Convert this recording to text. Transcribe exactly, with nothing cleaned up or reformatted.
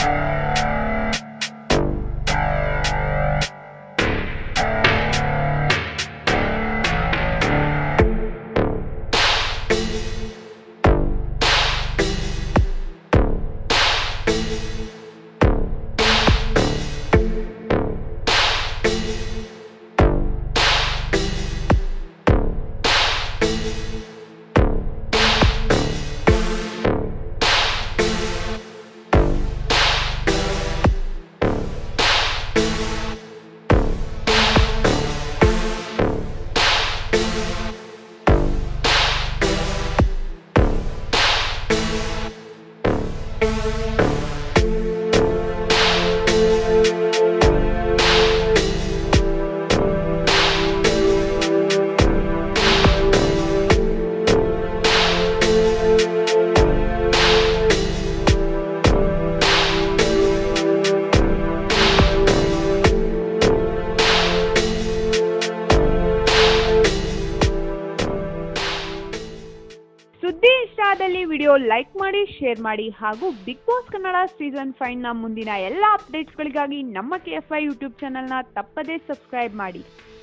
ಸುದ್ದಿ ಇಷ್ಟ ಆದಲ್ಲಿ ವಿಡಿಯೋ ಲೈಕ್ ಮಾಡಿ, ಶೇರ್ ಮಾಡಿ ಹಾಗೂ big boss Kannada season five ನ ಮುಂದಿನ ಎಲ್ಲ ಅಪ್ಡೇಟ್ಸ್ಗಳಿಗಾಗಿ ನಮ್ಮ ಕೆ ಎಫ್ ಐ ಯೂಟ್ಯೂಬ್ ಚಾನೆಲ್ನ ತಪ್ಪದೇ ಸಬ್ಸ್ಕ್ರೈಬ್ ಮಾಡಿ.